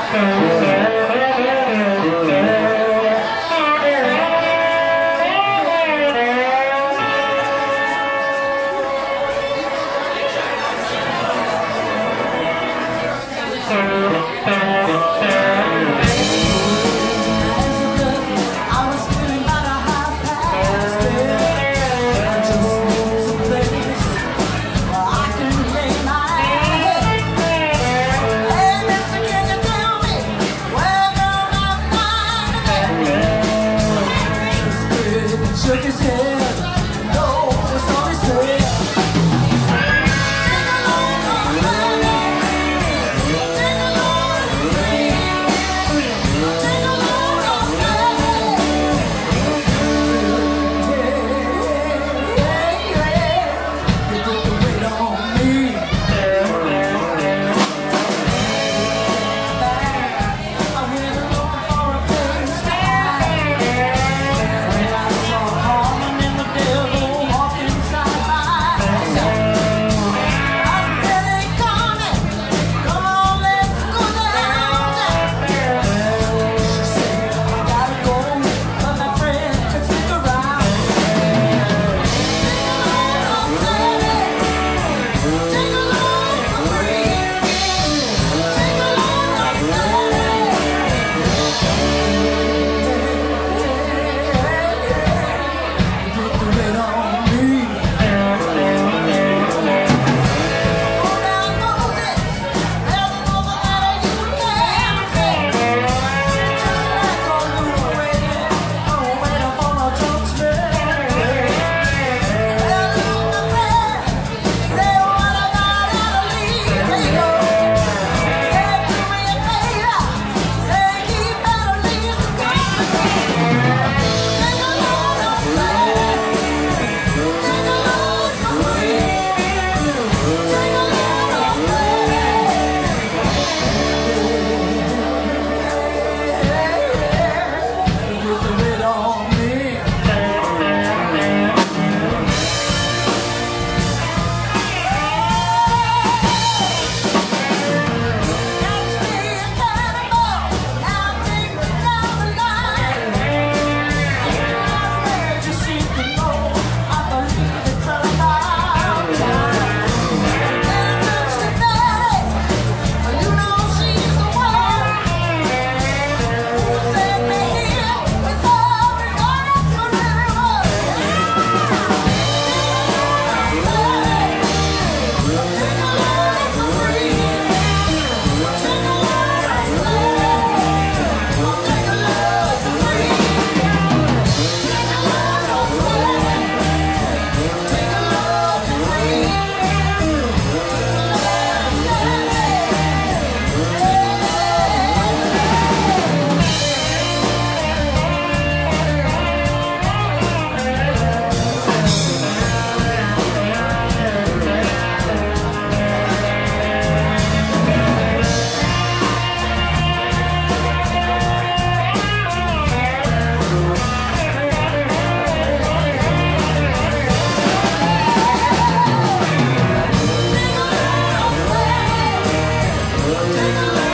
Shook his head, no, that's all he said. Take along, baby. Take along, baby. Take along, baby. You took the weight on me. I went along for a place to hide. When I saw Harmon and the devil walking side by side, I said, "Hey, Connie, come on, let's go down." She said, "I gotta go, but my friend can stick around." Take along, baby. Take along for free. Take along, baby. Put the weight on me. Oh, now Moses, there's another matter you can't say. Just like a little waiting for my truck smell. Well, look at that. Say, what about Adelie? There you go. Say, do me a favor. Say, keep Adelie's company. Take a load of baby. Take a load for free. Take a load of baby. Put the weight on me. Catch me a cannibal. Now take me down the line. Where'd you see me go? I believe it's about time. And touch the daddy. You know she's the one who sent me here with all regard to everyone. Take a load for free. Take a load for free. Take a load for free. Take a load for free. Take a load for free. Take a load.